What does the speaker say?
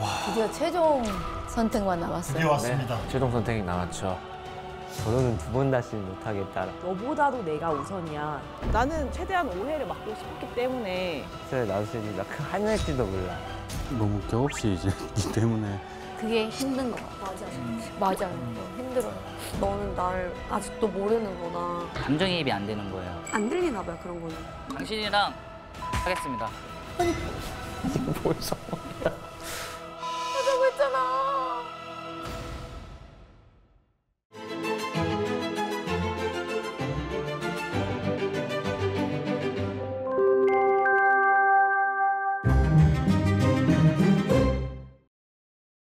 드디어 최종 선택만 남았어요. 드디어 왔습니다. 네, 최종 선택이 나왔죠. 저는 두 번 다시 못하겠다. 너보다도 내가 우선이야. 나는 최대한 오해를 막고 싶기 때문에. 그래서 나도 지금 나 화낼지도 몰라. 너무 격없이 이제 있기 때문에. 그게 힘든 거 같아. 맞아요. 힘들어요. 너는 날 아직도 모르는구나. 감정이입이 안 되는 거예요. 안 들리나 봐요, 그런 거는. 당신이랑 하겠습니다. 뭘 써?